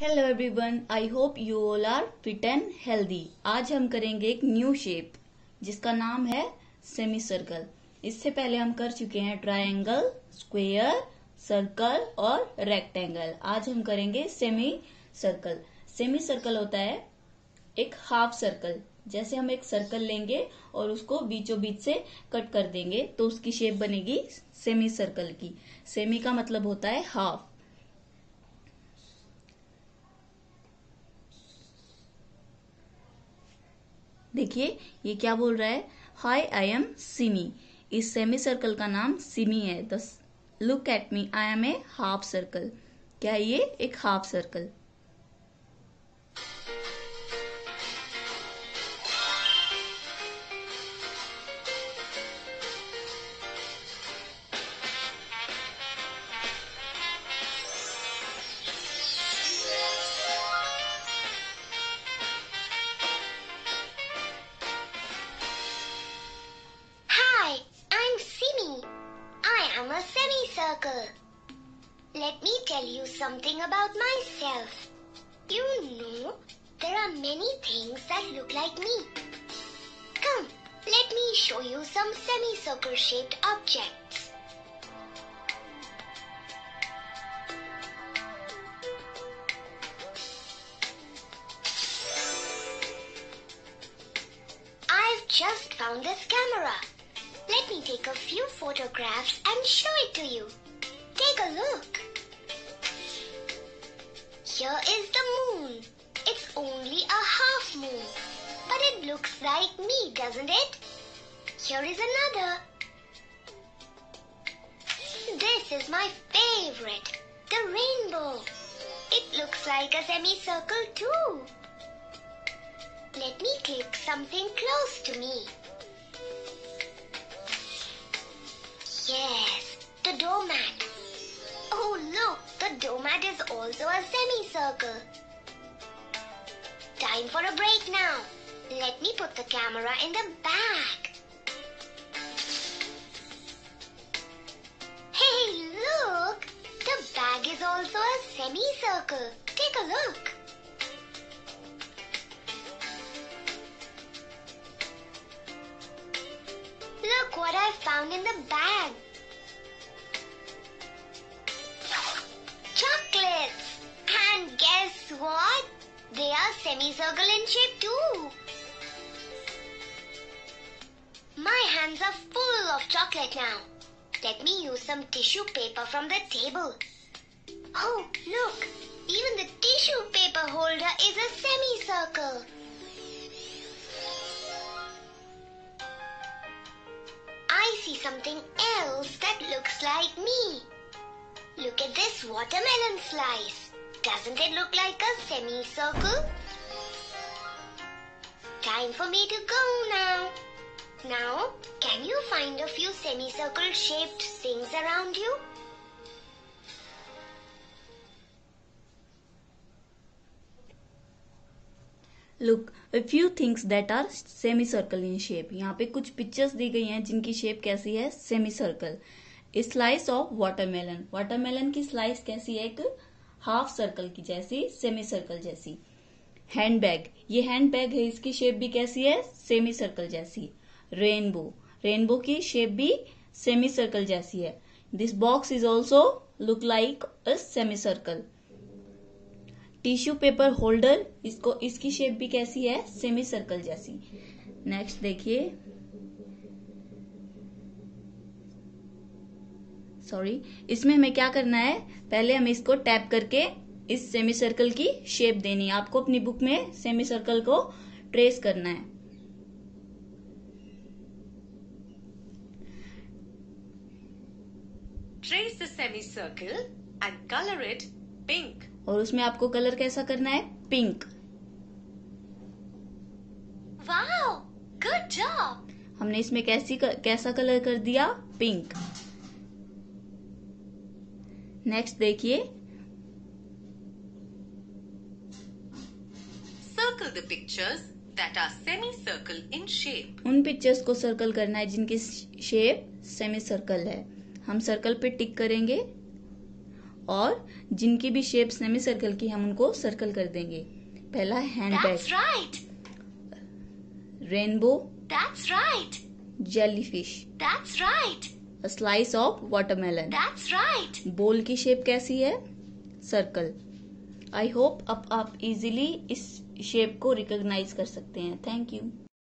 Hello everyone, I hope you all are fit and healthy. आज हम करेंगे एक न्यू शेप जिसका नाम है सेमी सर्कल। इससे पहले हम कर चुके हैं ट्रायंगल, स्क्वायर, सर्कल और रेक्टेंगल। आज हम करेंगे सेमी सर्कल। सेमी सर्कल होता है एक हाफ सर्कल। जैसे हम एक सर्कल लेंगे और उसको बीचों बीच से कट कर देंगे तो उसकी शेप बनेगी सेमी सर्कल की। सेमी का मतलब होता है हाफ। देखिए ये क्या बोल रहा है, हाय आई एम सिमी। इस सेमी सर्कल का नाम सिमी है। Look at me, I am a half circle. क्या है ये? एक half circle. Hi, I'm Simi. I am a semicircle. Let me tell you something about myself. You know, there are many things that look like me. Come, let me show you some semicircle shaped objects. I've just found this camera. Let me take a few photographs and show it to you. Take a look. Here is the moon. It's only a half moon, but it looks like me, doesn't it? Here is another. This is my favorite, the rainbow. It looks like a semicircle too. Let me click something close to me. Yes, the doormat. Oh look, the doormat is also a semicircle. Time for a break now. Let me put the camera in the bag. Hey, look! The bag is also a semicircle. Take a look. Look what I found in the bag. Chocolates! And guess what? They are semicircle in shape too. My hands are full of chocolate now. Let me use some tissue paper from the table. Oh, look! Even the tissue paper holder is a semicircle. I see something else that looks like me. Look at this watermelon slice. Doesn't it look like a semicircle? Time for me to go now. Now, can you find a few semicircle shaped things around you? Look a few things that are semicircle in shape. यहाँ पे कुछ pictures दी गई हैं जिनकी shape कैसी है, semi circle. Slice of watermelon. Watermelon की slice कैसी है? एक हाफ सर्कल की जैसी, सेमी सर्कल जैसी। हैंडबैग, ये हैंडबैग है, इसकी शेप भी कैसी है? सेमी सर्कल जैसी। रेनबो, रेनबो की शेप भी सेमी सर्कल जैसी है। This box is also look like a semi circle. Tissue paper holder, इसकी शेप भी कैसी है? सेमी सर्कल जैसी। नेक्स्ट देखिए, सॉरी, इसमें हमें क्या करना है, पहले हमें इसको टैप करके इस सेमी सर्कल की शेप देनी है। आपको अपनी बुक में सेमी सर्कल को ट्रेस करना है। Trace the semicircle and color it pink. और उसमें आपको कलर कैसा करना है? पिंक। Wow! Good job! हमने इसमें कैसा कलर कर दिया? पिंक। नेक्स्ट देखिए, Circle the pictures that are semicircle in shape. उन पिक्चर्स को सर्कल करना है जिनकी शेप सेमी सर्कल है। हम सर्कल पे टिक करेंगे और जिनकी भी शेप सेमी सर्कल की हम उनको सर्कल कर देंगे। पहला है handbag, That's right. Rainbow, That's right. Jellyfish, That's right. A slice of watermelon. That's right. बोल की शेप कैसी है? सर्कल। आई होप अब आप इजीली इस शेप को रिकॉग्नाइज कर सकते हैं। Thank you.